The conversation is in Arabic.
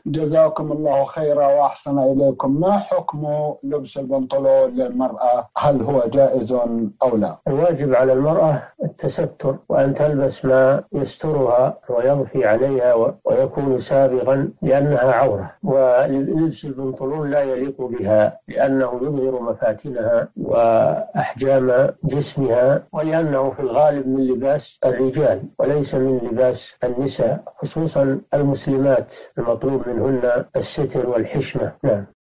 جزاكم الله خيرا وأحسن إليكم. ما حكم لبس البنطلون للمرأة؟ هل هو جائز أو لا؟ الواجب على المرأة التستر، وأن تلبس ما يسترها ويضفي عليها ويكون سابغا لأنها عورة، ولبس البنطلون لا يليق بها لأنه يظهر مفاتنها وأحجام جسمها، ولأنه في الغالب من لباس الرجال وليس من لباس النساء، خصوصا المسلمات المطلوب منهن الستر والحشمة. نعم.